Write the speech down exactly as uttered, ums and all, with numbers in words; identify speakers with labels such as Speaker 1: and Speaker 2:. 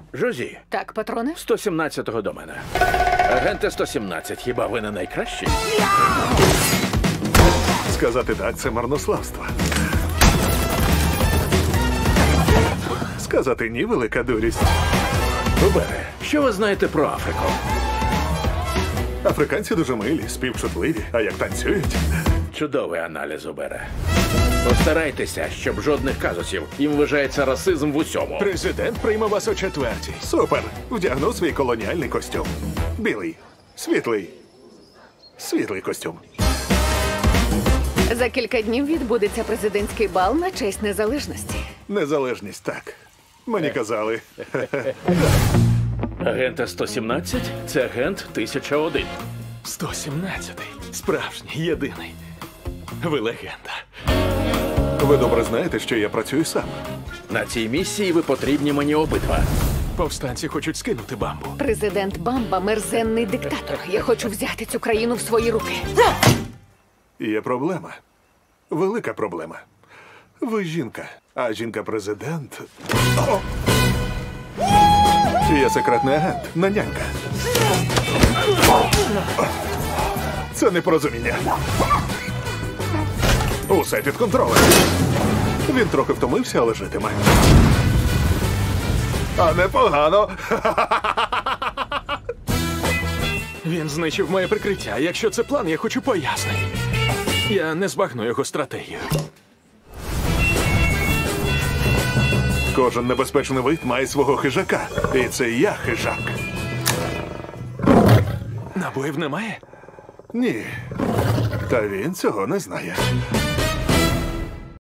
Speaker 1: Жозі,
Speaker 2: Так, патрони?
Speaker 1: сто сімнадцятого до мене. Агенте сто сімнадцять, хіба ви не найкращий?
Speaker 3: Сказати так – це марнославство. Сказати ні – велика дурість.
Speaker 1: Убере, що ви знаєте про Африку?
Speaker 3: Африканці дуже милі, співчутливі, а як танцюють.
Speaker 1: Чудовий аналіз, Убере. Постарайтеся, щоб жодних казусів. Їм вважається расизм в усьому.
Speaker 4: Президент прийме вас о четвертій.
Speaker 3: Супер! Вдягну свій колоніальний костюм. Білий, світлий, світлий костюм.
Speaker 2: За кілька днів відбудеться президентський бал на честь незалежності.
Speaker 3: Незалежність, так. Мені казали.
Speaker 1: Агенте сто сімнадцять – це агент тисяча один.
Speaker 4: сто сімнадцятий. Справжній, єдиний. Ви легенда.
Speaker 3: Ви добре знаєте, що я працюю сам.
Speaker 1: На цій місії ви потрібні мені обидва.
Speaker 4: Повстанці хочуть скинути Бамбу.
Speaker 2: Президент Бамба – мерзенний диктатор. Я хочу взяти цю країну в свої руки.
Speaker 3: Є проблема. Велика проблема. Ви жінка, а жінка-президент... О! Я секретний агент, нанянька. Це непорозуміння. Усе під контролем. Він трохи втомився, але житиме. А непогано.
Speaker 4: Він знищив моє прикриття. Якщо це план, я хочу пояснень. Я не збагну його стратегію.
Speaker 3: Кожен небезпечний вид має свого хижака. І це я хижак.
Speaker 4: Набоїв немає?
Speaker 3: Ні. Та він цього не знає.